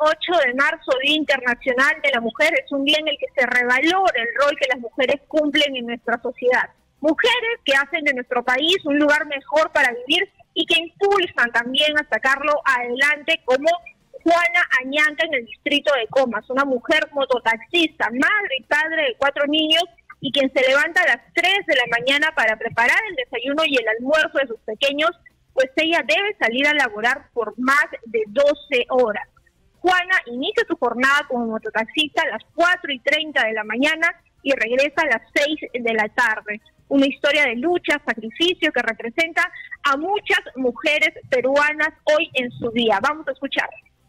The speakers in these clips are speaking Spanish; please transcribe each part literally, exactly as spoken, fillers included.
ocho de marzo, Día Internacional de la Mujer, es un día en el que se revalora el rol que las mujeres cumplen en nuestra sociedad. Mujeres que hacen de nuestro país un lugar mejor para vivir y que impulsan también a sacarlo adelante, como Juana Añanca en el distrito de Comas, una mujer mototaxista, madre y padre de cuatro niños, y quien se levanta a las tres de la mañana para preparar el desayuno y el almuerzo de sus pequeños, pues ella debe salir a laborar por más de doce horas. Juana inicia su jornada como mototaxista a las cuatro y treinta de la mañana y regresa a las seis de la tarde. Una historia de lucha, sacrificio que representa a muchas mujeres peruanas hoy en su día. Vamos a escuchar.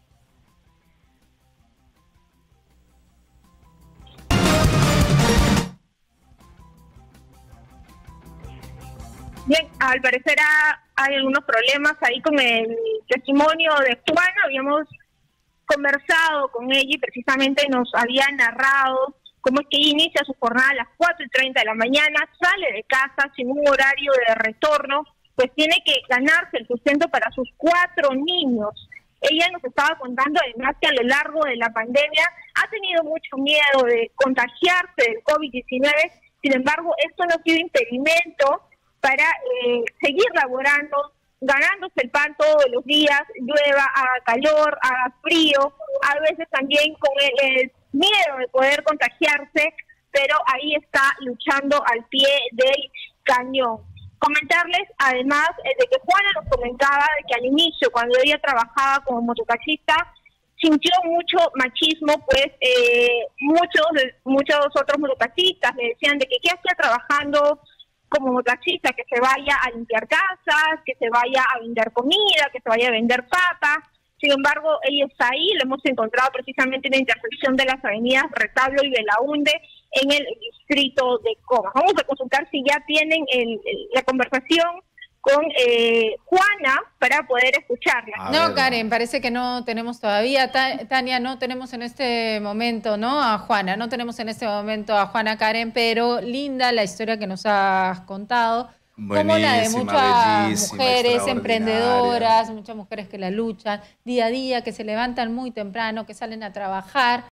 Bien, al parecer hay algunos problemas ahí con el testimonio de Juana. Habíamos conversado con ella y precisamente nos había narrado cómo es que inicia su jornada a las cuatro y treinta de la mañana, sale de casa sin un horario de retorno, pues tiene que ganarse el sustento para sus cuatro niños. Ella nos estaba contando además que a lo largo de la pandemia ha tenido mucho miedo de contagiarse del COVID diecinueve, sin embargo esto no ha sido impedimento para eh, seguir laborando, ganándose el pan todos los días, llueva, haga calor, haga frío, a veces también con el, el miedo de poder contagiarse, pero ahí está luchando al pie del cañón. Comentarles además eh, de que Juana nos comentaba de que al inicio, cuando ella trabajaba como mototaxista, sintió mucho machismo, pues eh, muchos, muchos otros mototaxistas le decían de que qué hacía trabajando como mototaxista, que se vaya a limpiar casas, que se vaya a vender comida, que se vaya a vender papas. Sin embargo, ella está ahí, lo hemos encontrado precisamente en la intersección de las avenidas Retablo y Belaunde en el distrito de Comas. Vamos a consultar si ya tienen el, el, la conversación con eh, Juana para poder escucharla. A no, ver, Karen, parece que no tenemos todavía. Tania, no tenemos en este momento, ¿no? A Juana, no tenemos en este momento a Juana, Karen, pero linda la historia que nos has contado. Como la de muchas mujeres emprendedoras, muchas mujeres que la luchan día a día, que se levantan muy temprano, que salen a trabajar.